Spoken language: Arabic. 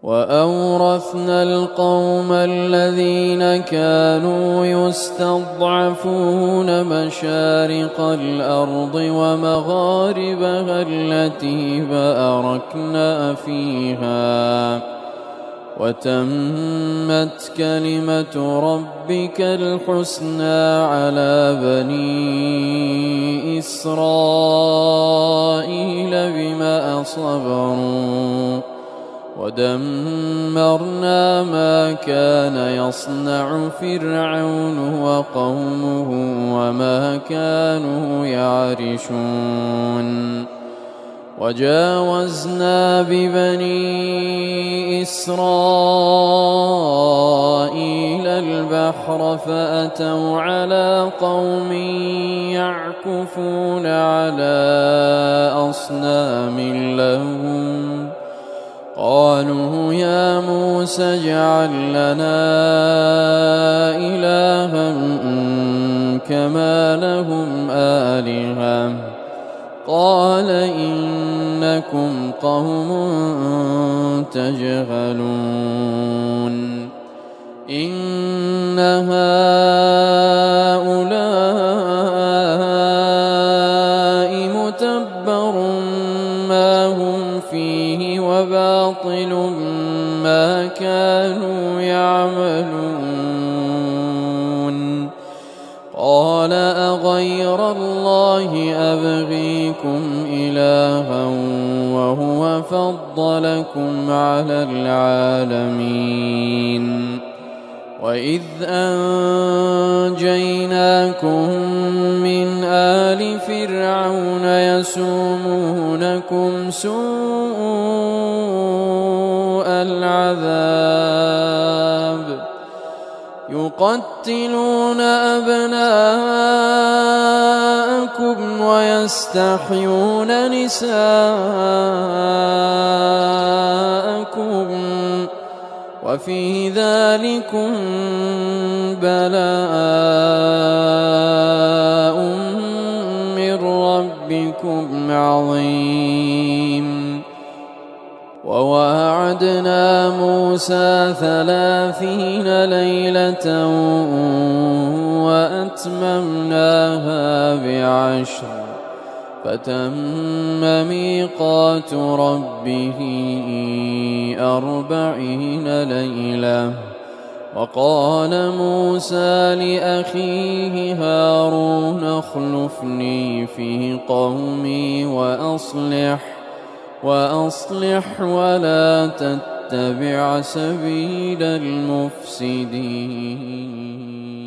وأورثنا القوم الذين كانوا يستضعفون مشارق الأرض ومغاربها التي باركنا فيها وتمت كلمة ربك الحسنى على بني إسرائيل بما صبروا ودمرنا ما كان يصنع فرعون وقومه وما كانوا يعرشون وجاوزنا ببني إسرائيل البحر فأتوا على قوم يعكفون على أصنام لهم قالوا يا موسى اجعل لنا إلها كما لهم آلهة قال إنكم قوم تجهلون إن هؤلاء متبر ما هم فيه وباطل ما كانوا يعملون قال أغير الله أبغيكم إلها وهو فضلكم على العالمين وإذ أنجيناكم من آل فرعون يسومونكم سوء العذاب يقتلون أبناءكم ويستحيون نساءكم وفي ذلكم بلاء من ربكم عظيم وواعدنا موسى 30 ليلة وأتممناها ب10 فتم ميقات ربه 40 ليلة وقال موسى لأخيه هارون اخلفني في قومي وأصلح ولا تتبع سبيل المفسدين